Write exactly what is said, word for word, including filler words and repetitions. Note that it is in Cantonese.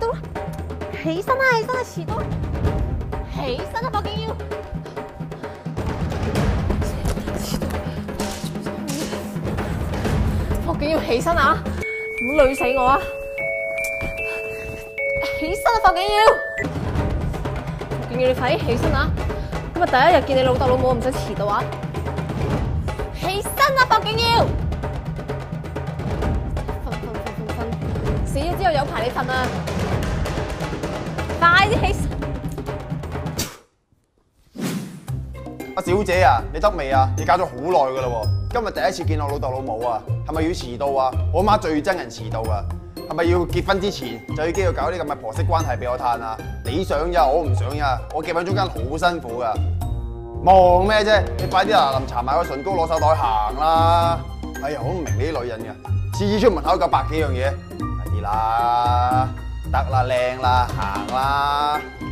到啦！起身啦，起身啦，遲到啦！起身啦，霍景耀！霍景耀，起身啊！唔好累死我啊！起身啊，霍景耀！霍景耀，你快啲起身啊！今日第一日見你老豆老母，唔使遲到啊！起身啊，霍景耀！瞓瞓瞓瞓瞓，死咗之後有排你瞓啊！快啲起身！ 阿小姐啊，你得未啊？你搞咗好耐噶啦喎，今日第一次見我老豆老母啊，係咪要遲到啊？我媽最憎人遲到啊，係咪要結婚之前就已經要搞啲咁嘅婆媳關係俾我嘆啊？你想呀，我唔想呀，我夾喺中間好辛苦噶。忙咩啫？你快啲嗱臨搽埋個唇膏，攞手袋行啦！哎呀，我唔明呢啲女人嘅，次次出門口夠百幾樣嘢，快啲啦，得啦，靚啦，行啦！